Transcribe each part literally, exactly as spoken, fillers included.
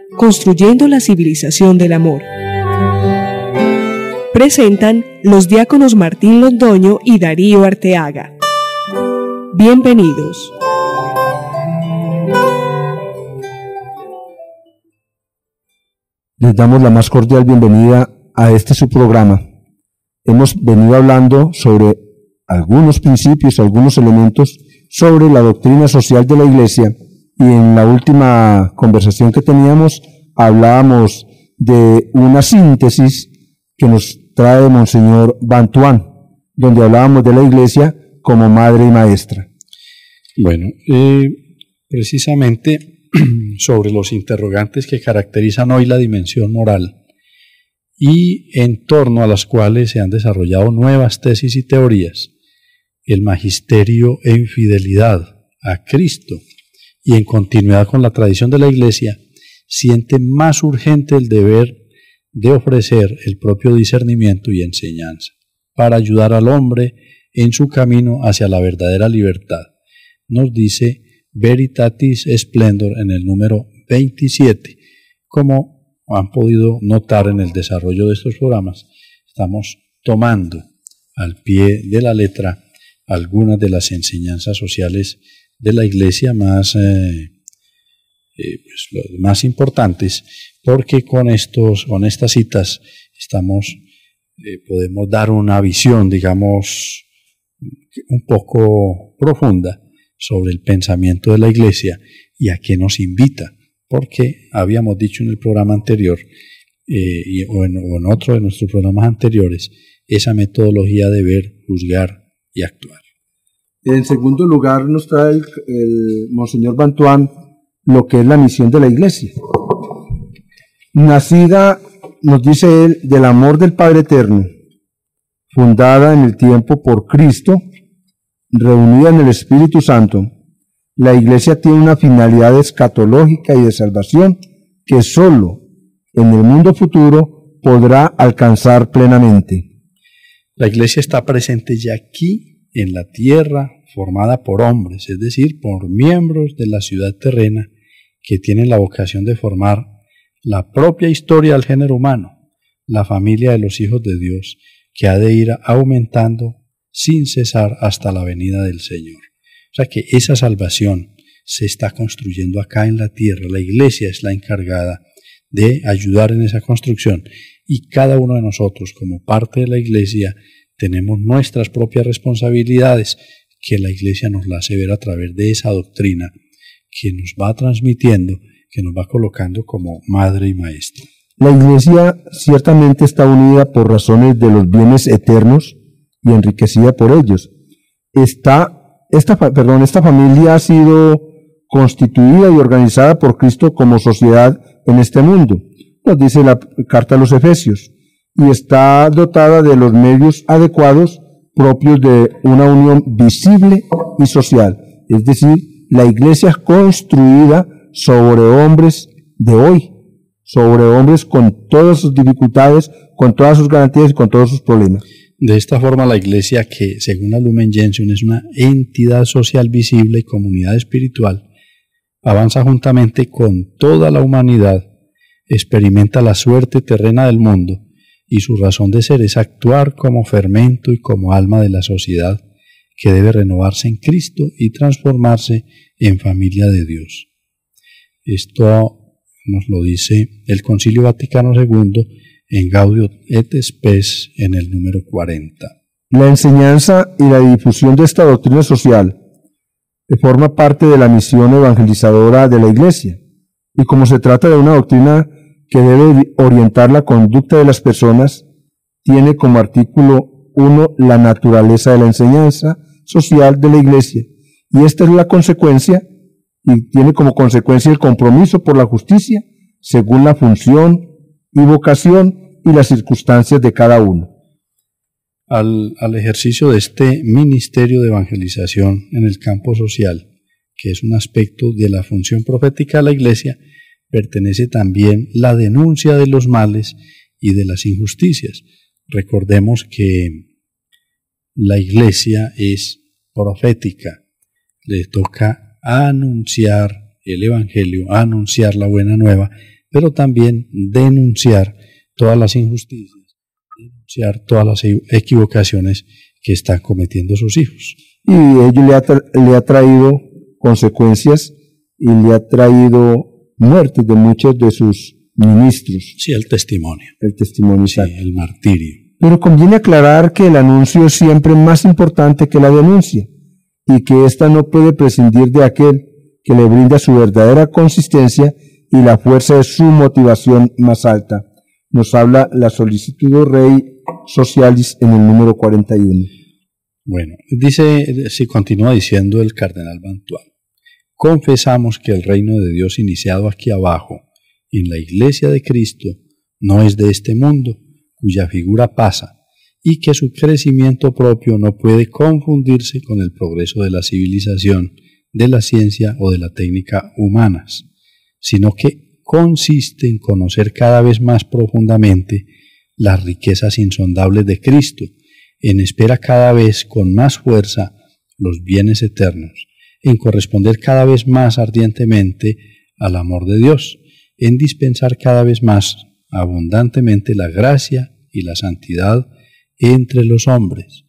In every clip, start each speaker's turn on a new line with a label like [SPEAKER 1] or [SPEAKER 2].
[SPEAKER 1] construyendo la civilización del amor. Presentan los diáconos Martín Londoño y Darío Arteaga. Bienvenidos.
[SPEAKER 2] Les damos la más cordial bienvenida a este su programa. Hemos venido hablando sobre algunos principios, algunos elementos sobre la doctrina social de la Iglesia, y en la última conversación que teníamos hablábamos de una síntesis que nos trae Monseñor Bantuán, donde hablábamos de la Iglesia como madre y maestra.
[SPEAKER 3] Bueno, eh, precisamente sobre los interrogantes que caracterizan hoy la dimensión moral y en torno a las cuales se han desarrollado nuevas tesis y teorías, el magisterio en fidelidad a Cristo y en continuidad con la tradición de la Iglesia, siente más urgente el deber de ofrecer el propio discernimiento y enseñanza para ayudar al hombre en su camino hacia la verdadera libertad. Nos dice Veritatis Splendor en el número veintisiete. Como han podido notar en el desarrollo de estos programas, estamos tomando al pie de la letra algunas de las enseñanzas sociales de la Iglesia más, eh, eh, pues, más importantes, porque con, estos, con estas citas estamos, eh, podemos dar una visión, digamos, un poco profunda sobre el pensamiento de la Iglesia y a qué nos invita, porque habíamos dicho en el programa anterior eh, y, o, en, o en otro de nuestros programas anteriores esa metodología de ver, juzgar y actuar.
[SPEAKER 2] En segundo lugar nos trae el, el Monseñor Bantuán lo que es la misión de la Iglesia. Nacida, nos dice él, del amor del Padre Eterno, fundada en el tiempo por Cristo, reunida en el Espíritu Santo, la Iglesia tiene una finalidad escatológica y de salvación que sólo en el mundo futuro podrá alcanzar plenamente.
[SPEAKER 3] La Iglesia está presente ya aquí en la tierra, formada por hombres, es decir, por miembros de la ciudad terrena que tienen la vocación de formar la propia historia del género humano, la familia de los hijos de Dios, que ha de ir aumentando sin cesar hasta la venida del Señor. O sea que esa salvación se está construyendo acá en la tierra. La Iglesia es la encargada de ayudar en esa construcción y cada uno de nosotros como parte de la Iglesia tenemos nuestras propias responsabilidades que la Iglesia nos la hace ver a través de esa doctrina que nos va transmitiendo, que nos va colocando como madre y maestra.
[SPEAKER 2] La Iglesia ciertamente está unida por razones de los bienes eternos y enriquecida por ellos. Está, esta, perdón, esta familia ha sido constituida y organizada por Cristo como sociedad en este mundo, nos dice la carta a los Efesios, y está dotada de los medios adecuados propios de una unión visible y social. Es decir, la Iglesia es construida sobre hombres de hoy, sobre hombres con todas sus dificultades, con todas sus garantías y con todos sus problemas.
[SPEAKER 3] De esta forma, la Iglesia, que según la Lumen Gentium es una entidad social visible y comunidad espiritual, avanza juntamente con toda la humanidad, experimenta la suerte terrena del mundo y su razón de ser es actuar como fermento y como alma de la sociedad que debe renovarse en Cristo y transformarse en familia de Dios. Esto nos lo dice el Concilio Vaticano segundo en Gaudium et Spes en el número cuarenta.
[SPEAKER 2] La enseñanza y la difusión de esta doctrina social forma parte de la misión evangelizadora de la Iglesia, y como se trata de una doctrina que debe orientar la conducta de las personas, tiene como artículo uno la naturaleza de la enseñanza social de la Iglesia, y esta es la consecuencia, y tiene como consecuencia el compromiso por la justicia, según la función y vocación y las circunstancias de cada uno.
[SPEAKER 3] Al, al ejercicio de este ministerio de evangelización en el campo social, que es un aspecto de la función profética de la Iglesia, pertenece también la denuncia de los males y de las injusticias. Recordemos que la Iglesia es profética, le toca anunciar el Evangelio, anunciar la buena nueva pero también denunciar todas las injusticias, denunciar todas las equivocaciones que están cometiendo sus hijos.
[SPEAKER 2] Y ello le ha, le ha traído consecuencias y le ha traído muertes de muchos de sus ministros.
[SPEAKER 3] Sí, el testimonio.
[SPEAKER 2] El testimonio,
[SPEAKER 3] sí, el martirio.
[SPEAKER 2] Pero conviene aclarar que el anuncio es siempre más importante que la denuncia y que ésta no puede prescindir de aquel que le brinda su verdadera consistencia y la fuerza de su motivación más alta. Nos habla la Solicitudo Rei Socialis en el número cuarenta y uno.
[SPEAKER 3] Bueno, dice, si continúa diciendo el cardenal Bantuán, confesamos que el reino de Dios iniciado aquí abajo, en la Iglesia de Cristo, no es de este mundo, cuya figura pasa, y que su crecimiento propio no puede confundirse con el progreso de la civilización, de la ciencia o de la técnica humanas, sino que consiste en conocer cada vez más profundamente las riquezas insondables de Cristo, en espera cada vez con más fuerza los bienes eternos, en corresponder cada vez más ardientemente al amor de Dios, en dispensar cada vez más abundantemente la gracia y la santidad entre los hombres.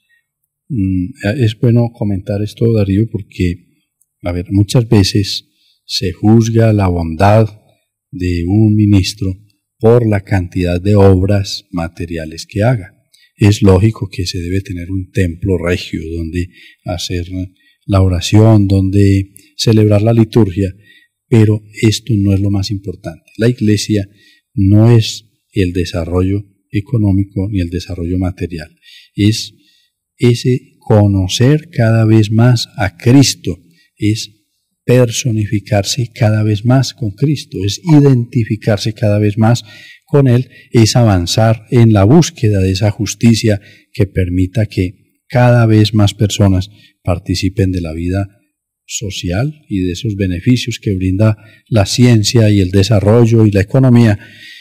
[SPEAKER 3] Es bueno comentar esto, Darío, porque, a ver, muchas veces se juzga la bondad de un ministro por la cantidad de obras materiales que haga. Es lógico que se debe tener un templo regio donde hacer la oración, donde celebrar la liturgia, pero esto no es lo más importante. La Iglesia no es el desarrollo económico ni el desarrollo material, es ese conocer cada vez más a Cristo, es personificarse cada vez más con Cristo, es identificarse cada vez más con Él, es avanzar en la búsqueda de esa justicia que permita que cada vez más personas participen de la vida social y de esos beneficios que brinda la ciencia y el desarrollo y la economía,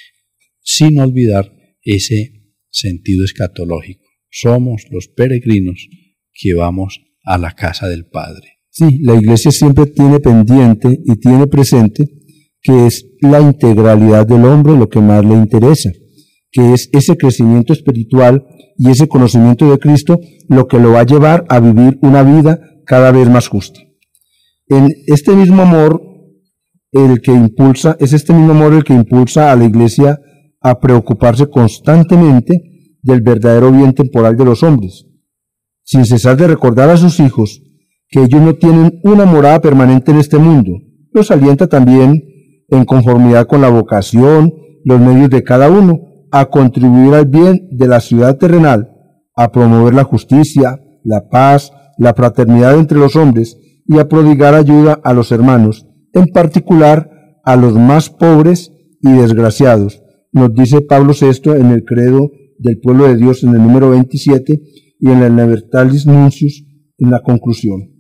[SPEAKER 3] sin olvidar ese sentido escatológico. Somos los peregrinos que vamos a la casa del Padre.
[SPEAKER 2] Sí, la Iglesia siempre tiene pendiente y tiene presente que es la integralidad del hombre lo que más le interesa, que es ese crecimiento espiritual y ese conocimiento de Cristo lo que lo va a llevar a vivir una vida cada vez más justa. En este mismo amor, el que impulsa, es este mismo amor el que impulsa a la Iglesia a preocuparse constantemente del verdadero bien temporal de los hombres, sin cesar de recordar a sus hijos que ellos no tienen una morada permanente en este mundo. Los alienta también, en conformidad con la vocación, los medios de cada uno, a contribuir al bien de la ciudad terrenal, a promover la justicia, la paz, la fraternidad entre los hombres y a prodigar ayuda a los hermanos, en particular a los más pobres y desgraciados. Nos dice Pablo sexto en el credo del pueblo de Dios en el número veintisiete y en el Libertalis Nuncius en la conclusión.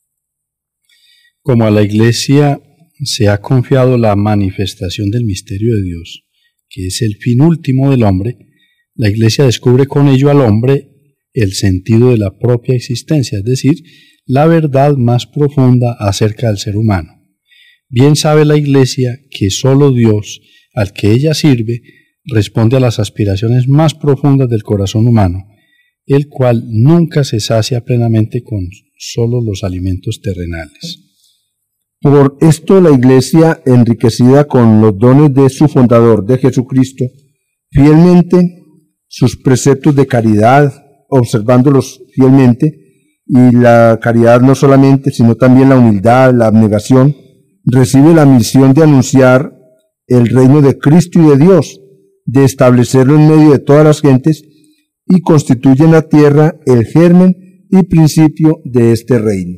[SPEAKER 3] Como a la Iglesia se ha confiado la manifestación del misterio de Dios, que es el fin último del hombre, la Iglesia descubre con ello al hombre el sentido de la propia existencia, es decir, la verdad más profunda acerca del ser humano. Bien sabe la Iglesia que solo Dios, al que ella sirve, responde a las aspiraciones más profundas del corazón humano, el cual nunca se sacia plenamente con solo los alimentos terrenales.
[SPEAKER 2] Por esto la Iglesia, enriquecida con los dones de su fundador, de Jesucristo, fielmente sus preceptos de caridad, observándolos fielmente, y la caridad no solamente, sino también la humildad, la abnegación, recibe la misión de anunciar el reino de Cristo y de Dios, de establecerlo en medio de todas las gentes, y constituye en la tierra el germen y principio de este reino.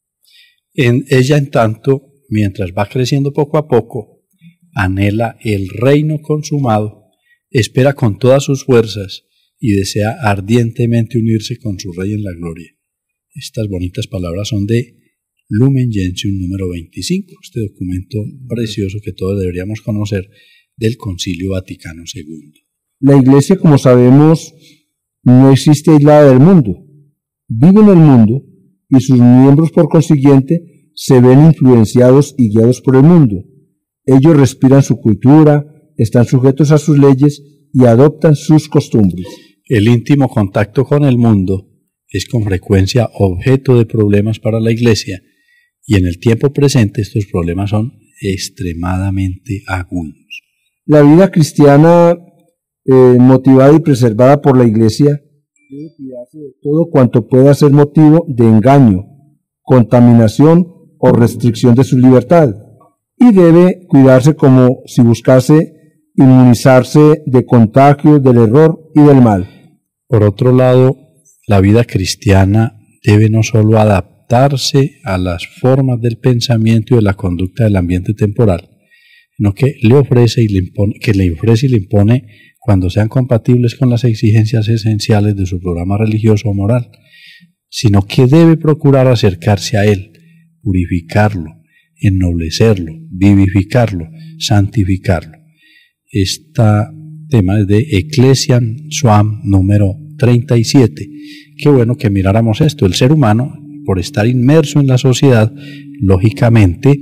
[SPEAKER 3] En ella, en tanto, mientras va creciendo poco a poco, anhela el reino consumado, espera con todas sus fuerzas y desea ardientemente unirse con su Rey en la gloria. Estas bonitas palabras son de Lumen Gentium número veinticinco, este documento precioso que todos deberíamos conocer del Concilio Vaticano segundo.
[SPEAKER 2] La Iglesia, como sabemos, no existe aislada del mundo, vive en el mundo y sus miembros, por consiguiente, se ven influenciados y guiados por el mundo. Ellos respiran su cultura, están sujetos a sus leyes y adoptan sus costumbres.
[SPEAKER 3] El íntimo contacto con el mundo es con frecuencia objeto de problemas para la Iglesia, y en el tiempo presente estos problemas son extremadamente agudos.
[SPEAKER 2] La vida cristiana, eh, motivada y preservada por la Iglesia, debe cuidarse de todo cuanto pueda ser motivo de engaño, contaminación o restricción de su libertad, y debe cuidarse como si buscase inmunizarse de contagio del error y del mal.
[SPEAKER 3] Por otro lado, la vida cristiana debe no solo adaptarse a las formas del pensamiento y de la conducta del ambiente temporal, sino que le ofrece y le impone, que le ofrece y le impone cuando sean compatibles con las exigencias esenciales de su programa religioso o moral, sino que debe procurar acercarse a él, purificarlo, ennoblecerlo, vivificarlo, santificarlo. Este tema es de Ecclesiam Swan número treinta y siete. Qué bueno que miráramos esto. El ser humano, por estar inmerso en la sociedad, lógicamente,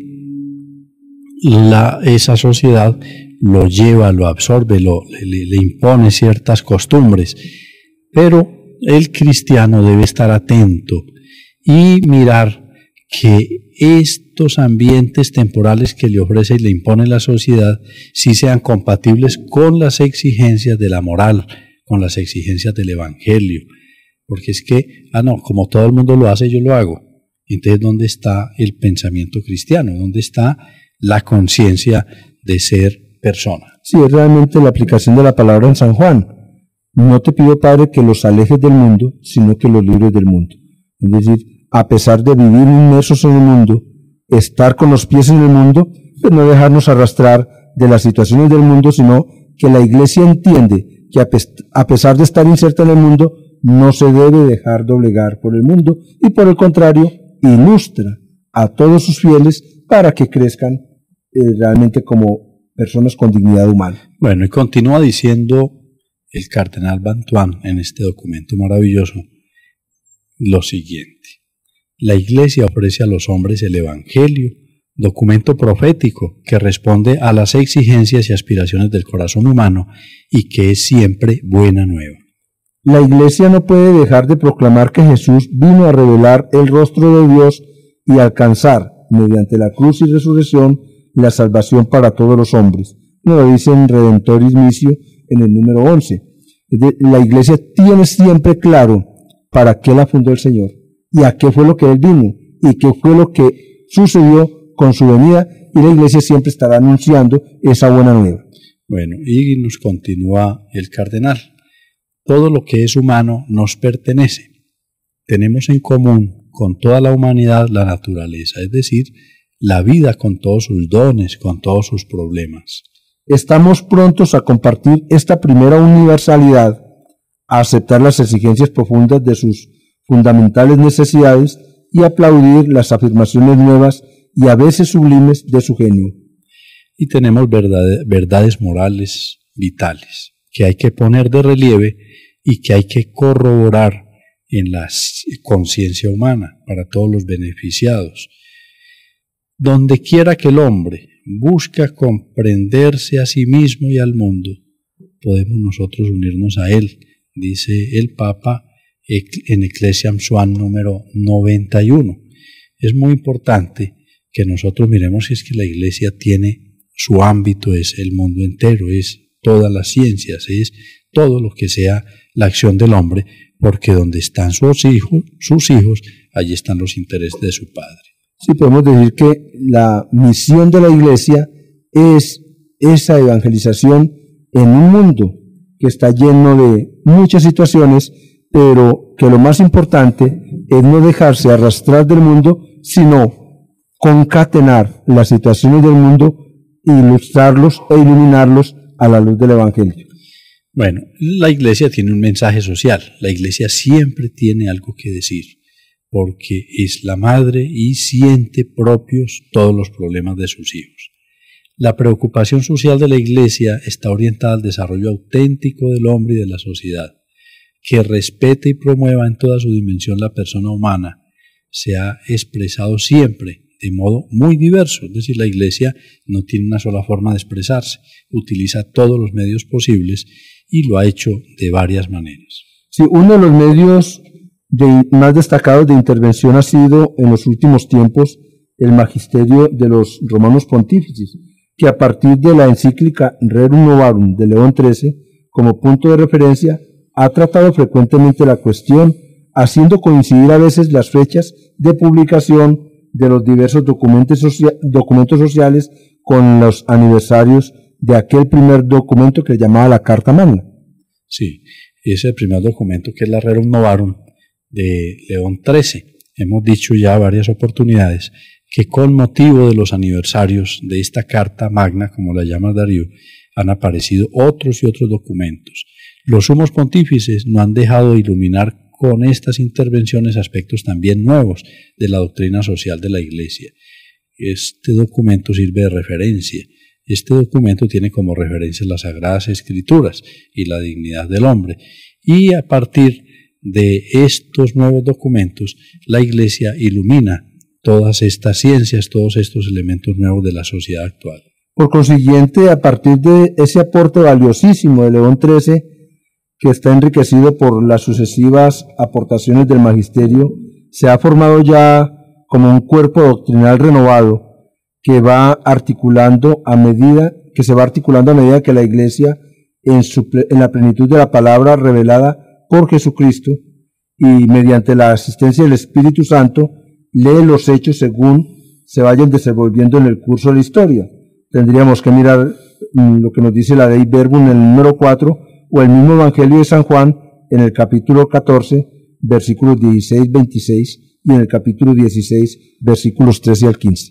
[SPEAKER 3] la, esa sociedad lo lleva, lo absorbe, lo, le, le impone ciertas costumbres, pero el cristiano debe estar atento y mirar que estos ambientes temporales que le ofrece y le impone la sociedad sí sean compatibles con las exigencias de la moral, con las exigencias del evangelio, porque es que, ah no, como todo el mundo lo hace, yo lo hago. Entonces, ¿dónde está el pensamiento cristiano? ¿Dónde está la conciencia de ser persona?
[SPEAKER 2] Sí, es realmente la aplicación de la palabra en San Juan. No te pido, Padre, que los alejes del mundo, sino que los libres del mundo. Es decir, a pesar de vivir inmersos en el mundo, estar con los pies en el mundo, pues no dejarnos arrastrar de las situaciones del mundo, sino que la Iglesia entiende que a pesar de estar inserta en el mundo, no se debe dejar doblegar por el mundo y por el contrario, ilustra a todos sus fieles para que crezcan eh, realmente como personas con dignidad humana.
[SPEAKER 3] Bueno, y continúa diciendo el cardenal Bantuán en este documento maravilloso lo siguiente: la Iglesia ofrece a los hombres el Evangelio, documento profético que responde a las exigencias y aspiraciones del corazón humano y que es siempre buena nueva.
[SPEAKER 2] La Iglesia no puede dejar de proclamar que Jesús vino a revelar el rostro de Dios y alcanzar, mediante la cruz y resurrección, la salvación para todos los hombres. Nos lo dice en Redentoris Missio en el número once. La Iglesia tiene siempre claro para qué la fundó el Señor y a qué fue lo que Él vino y qué fue lo que sucedió con su venida, y la Iglesia siempre estará anunciando esa buena nueva.
[SPEAKER 3] Bueno, y nos continúa el cardenal. Todo lo que es humano nos pertenece. Tenemos en común con toda la humanidad la naturaleza, es decir, la vida con todos sus dones, con todos sus problemas.
[SPEAKER 2] Estamos prontos a compartir esta primera universalidad, a aceptar las exigencias profundas de sus fundamentales necesidades y aplaudir las afirmaciones nuevas y a veces sublimes de su genio.
[SPEAKER 3] Y tenemos verdades, verdades morales vitales que hay que poner de relieve y que hay que corroborar en la conciencia humana para todos los beneficiados. Donde quiera que el hombre busca comprenderse a sí mismo y al mundo, podemos nosotros unirnos a él, dice el Papa en Ecclesiam Swan número noventa y uno. Es muy importante que nosotros miremos si es que la Iglesia tiene su ámbito, es el mundo entero, es todas las ciencias, es todo lo que sea la acción del hombre, porque donde están sus hijos, sus hijos, allí están los intereses de su Padre.
[SPEAKER 2] Sí, podemos decir que la misión de la Iglesia es esa evangelización en un mundo que está lleno de muchas situaciones, pero que lo más importante es no dejarse arrastrar del mundo, sino concatenar las situaciones del mundo, ilustrarlos e iluminarlos a la luz del Evangelio.
[SPEAKER 3] Bueno, la Iglesia tiene un mensaje social. La Iglesia siempre tiene algo que decir, porque es la madre y siente propios todos los problemas de sus hijos. La preocupación social de la Iglesia está orientada al desarrollo auténtico del hombre y de la sociedad, que respete y promueva en toda su dimensión la persona humana. Se ha expresado siempre de modo muy diverso. Es decir, la Iglesia no tiene una sola forma de expresarse, utiliza todos los medios posibles y lo ha hecho de varias maneras.
[SPEAKER 2] Sí, uno de los medios de, más destacados de intervención ha sido en los últimos tiempos el magisterio de los romanos pontífices, que a partir de la encíclica Rerum Novarum de León trece, como punto de referencia, ha tratado frecuentemente la cuestión, haciendo coincidir a veces las fechas de publicación de los diversos documentos, socia- documentos sociales con los aniversarios de aquel primer documento que se llamaba la Carta Magna.
[SPEAKER 3] Sí, ese primer documento que es la Rerum Novarum de León trece. Hemos dicho ya varias oportunidades que con motivo de los aniversarios de esta Carta Magna, como la llama Darío, han aparecido otros y otros documentos. Los sumos pontífices no han dejado de iluminar con estas intervenciones aspectos también nuevos de la doctrina social de la Iglesia. Este documento sirve de referencia. Este documento tiene como referencia las Sagradas Escrituras y la dignidad del hombre. Y a partir de estos nuevos documentos, la Iglesia ilumina todas estas ciencias, todos estos elementos nuevos de la sociedad actual.
[SPEAKER 2] Por consiguiente, a partir de ese aporte valiosísimo de León trece, que está enriquecido por las sucesivas aportaciones del magisterio, se ha formado ya como un cuerpo doctrinal renovado que va articulando a medida que se va articulando a medida que la Iglesia en, su, en la plenitud de la palabra revelada por Jesucristo y mediante la asistencia del Espíritu Santo lee los hechos según se vayan desenvolviendo en el curso de la historia. Tendríamos que mirar mm, lo que nos dice la Dei Verbum en el número cuatro, o el mismo Evangelio de San Juan en el capítulo catorce, versículos dieciséis, veintiséis, y en el capítulo dieciséis, versículos trece al quince.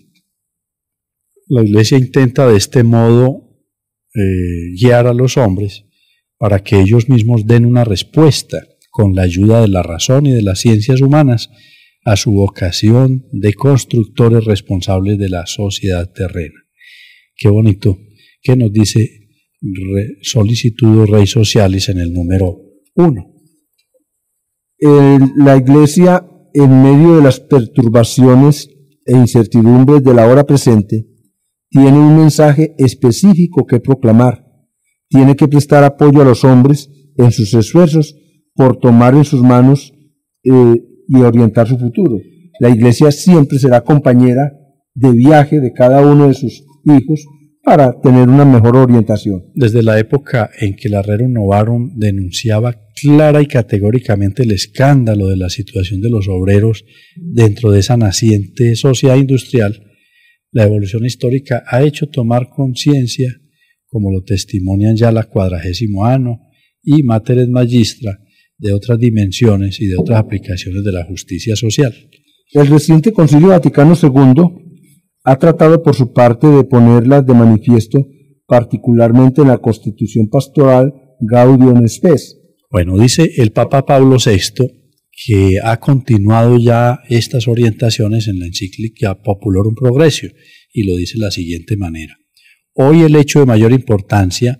[SPEAKER 3] La Iglesia intenta de este modo eh, guiar a los hombres para que ellos mismos den una respuesta con la ayuda de la razón y de las ciencias humanas a su vocación de constructores responsables de la sociedad terrena. Qué bonito que nos dice Re, Solicitudo Rei Socialis en el número uno.
[SPEAKER 2] Eh, la Iglesia, en medio de las perturbaciones e incertidumbres de la hora presente, tiene un mensaje específico que proclamar. Tiene que prestar apoyo a los hombres en sus esfuerzos por tomar en sus manos eh, y orientar su futuro. La Iglesia siempre será compañera de viaje de cada uno de sus hijos para tener una mejor orientación.
[SPEAKER 3] Desde la época en que la Rerum Novarum denunciaba clara y categóricamente el escándalo de la situación de los obreros dentro de esa naciente sociedad industrial, la evolución histórica ha hecho tomar conciencia, como lo testimonian ya la Cuadragésimo Anno y Mater et Magistra, de otras dimensiones y de otras aplicaciones de la justicia social.
[SPEAKER 2] El reciente Concilio Vaticano segundo ha tratado por su parte de ponerlas de manifiesto, particularmente en la Constitución Pastoral Gaudium et Spes.
[SPEAKER 3] Bueno, dice el Papa Pablo sexto que ha continuado ya estas orientaciones en la encíclica Populorum Progressio y lo dice de la siguiente manera. Hoy el hecho de mayor importancia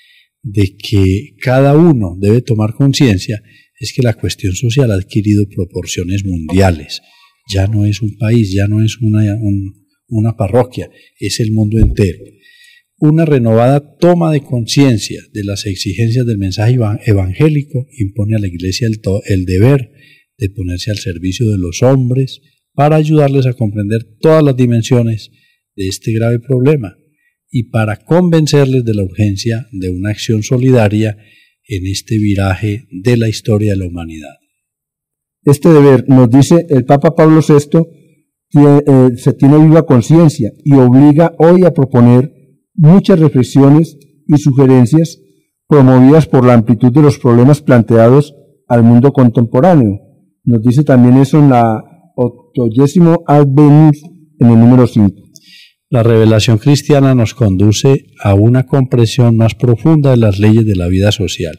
[SPEAKER 3] de que cada uno debe tomar conciencia es que la cuestión social ha adquirido proporciones mundiales. Ya no es un país, ya no es una, un, una parroquia, es el mundo entero. Una renovada toma de conciencia de las exigencias del mensaje evangélico impone a la Iglesia el, el deber de ponerse al servicio de los hombres para ayudarles a comprender todas las dimensiones de este grave problema y para convencerles de la urgencia de una acción solidaria en este viraje de la historia de la humanidad.
[SPEAKER 2] Este deber, nos dice el Papa Pablo sexto, tiene, eh, se tiene viva conciencia y obliga hoy a proponer muchas reflexiones y sugerencias promovidas por la amplitud de los problemas planteados al mundo contemporáneo. Nos dice también eso en la octogésimo Adventus, en el número cinco.
[SPEAKER 3] La revelación cristiana nos conduce a una comprensión más profunda de las leyes de la vida social.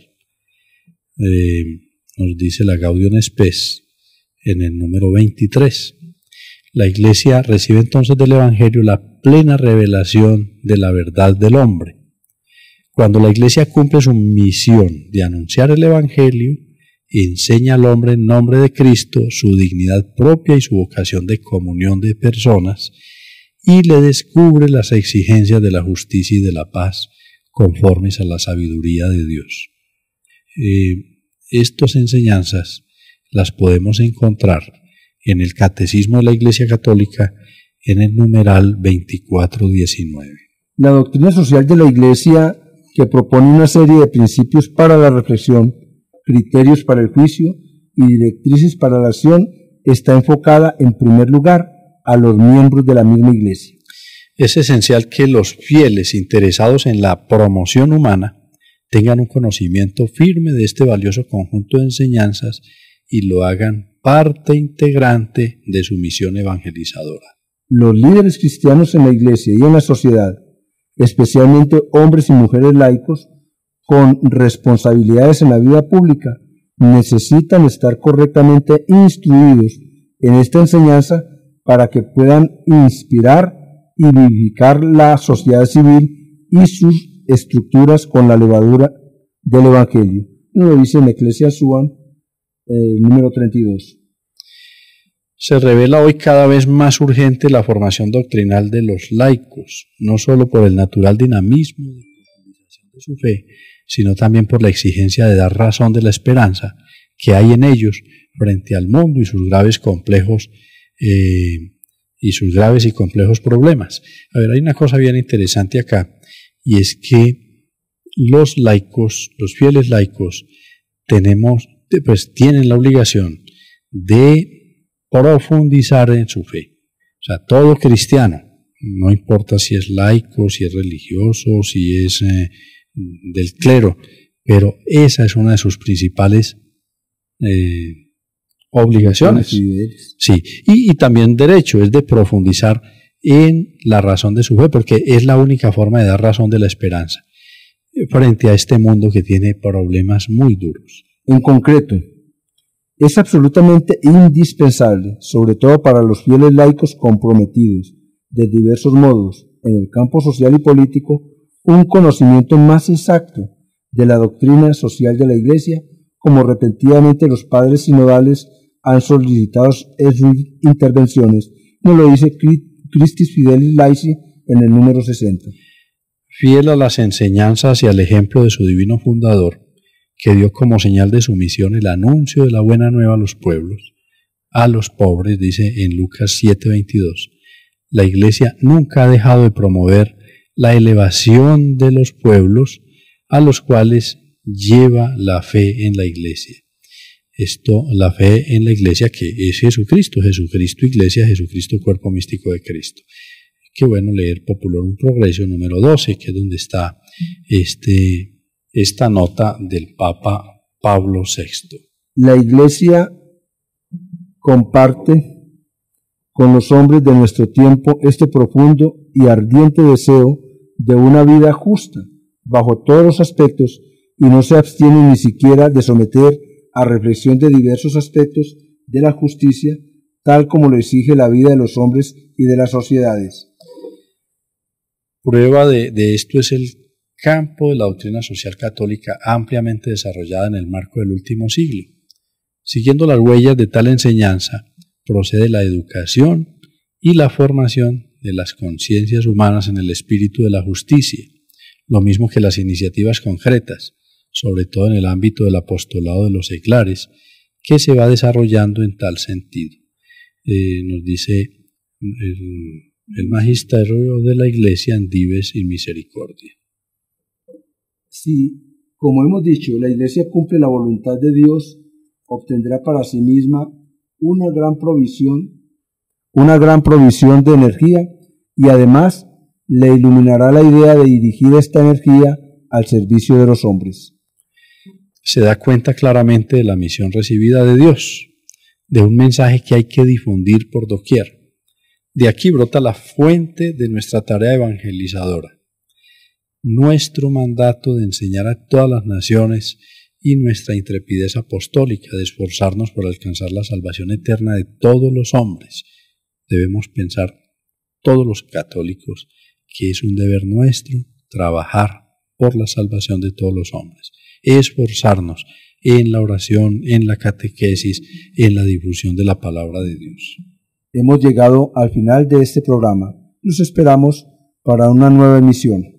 [SPEAKER 3] Eh, nos dice la Gaudium et Spes en el número veintitrés. La Iglesia recibe entonces del Evangelio la plena revelación de la verdad del hombre. Cuando la Iglesia cumple su misión de anunciar el Evangelio enseña al hombre en nombre de Cristo su dignidad propia y su vocación de comunión de personas, y le descubre las exigencias de la justicia y de la paz conformes a la sabiduría de Dios. Eh, estas enseñanzas las podemos encontrar en el Catecismo de la Iglesia Católica en el numeral veinticuatro diecinueve.
[SPEAKER 2] La doctrina social de la Iglesia, que propone una serie de principios para la reflexión, criterios para el juicio y directrices para la acción, está enfocada en primer lugar a los miembros de la misma Iglesia.
[SPEAKER 3] Es esencial que los fieles interesados en la promoción humana tengan un conocimiento firme de este valioso conjunto de enseñanzas y lo hagan parte integrante de su misión evangelizadora.
[SPEAKER 2] Los líderes cristianos en la Iglesia y en la sociedad, especialmente hombres y mujeres laicos, con responsabilidades en la vida pública, necesitan estar correctamente instruidos en esta enseñanza para que puedan inspirar y vivificar la sociedad civil y sus estructuras con la levadura del Evangelio. Nos lo dice en Ecclesia Suam, eh, número treinta y dos.
[SPEAKER 3] Se revela hoy cada vez más urgente la formación doctrinal de los laicos, no solo por el natural dinamismo de profundización de su fe, sino también por la exigencia de dar razón de la esperanza que hay en ellos frente al mundo y sus graves complejos eh, y sus graves y complejos problemas. A ver, hay una cosa bien interesante acá, y es que los laicos, los fieles laicos, tenemos, pues tienen la obligación de profundizar en su fe. O sea, todo cristiano, no importa si es laico, si es religioso, si es eh, del clero, pero esa es una de sus principales eh, obligaciones. Sí, y, y también derecho es de profundizar en la razón de su fe, porque es la única forma de dar razón de la esperanza frente a este mundo que tiene problemas muy duros.
[SPEAKER 2] En concreto, es absolutamente indispensable, sobre todo para los fieles laicos comprometidos de diversos modos en el campo social y político, un conocimiento más exacto de la doctrina social de la Iglesia, como repetidamente los padres sinodales han solicitado en sus intervenciones. Nos lo dice Christis Fidelis Laici en el número sesenta.
[SPEAKER 3] Fiel a las enseñanzas y al ejemplo de su divino fundador, que dio como señal de su misión el anuncio de la buena nueva a los pueblos, a los pobres, dice en Lucas siete veintidós, la Iglesia nunca ha dejado de promover la elevación de los pueblos a los cuales lleva la fe en la Iglesia. Esto, la fe en la Iglesia, que es Jesucristo, Jesucristo Iglesia, Jesucristo cuerpo místico de Cristo. Qué bueno leer Populorum Progressio número doce, que es donde está este, esta nota del Papa Pablo sexto.
[SPEAKER 2] La Iglesia comparte con los hombres de nuestro tiempo este profundo y ardiente deseo de una vida justa, bajo todos los aspectos, y no se abstiene ni siquiera de someter a reflexión de diversos aspectos de la justicia, tal como lo exige la vida de los hombres y de las sociedades.
[SPEAKER 3] Prueba de, de esto es el campo de la doctrina social católica ampliamente desarrollada en el marco del último siglo. Siguiendo las huellas de tal enseñanza, procede la educación y la formación de las conciencias humanas en el espíritu de la justicia, lo mismo que las iniciativas concretas, sobre todo en el ámbito del apostolado de los seglares, que se va desarrollando en tal sentido. Eh, nos dice el, el magisterio de la Iglesia en Dives y Misericordia.
[SPEAKER 2] Si, como hemos dicho, la Iglesia cumple la voluntad de Dios, obtendrá para sí misma una gran provisión, una gran provisión de energía, y además le iluminará la idea de dirigir esta energía al servicio de los hombres.
[SPEAKER 3] Se da cuenta claramente de la misión recibida de Dios, de un mensaje que hay que difundir por doquier. De aquí brota la fuente de nuestra tarea evangelizadora, nuestro mandato de enseñar a todas las naciones y nuestra intrepidez apostólica de esforzarnos por alcanzar la salvación eterna de todos los hombres. Debemos pensar todos los católicos que es un deber nuestro trabajar por la salvación de todos los hombres, esforzarnos en la oración, en la catequesis, en la difusión de la palabra de Dios.
[SPEAKER 2] Hemos llegado al final de este programa. Los esperamos para una nueva emisión.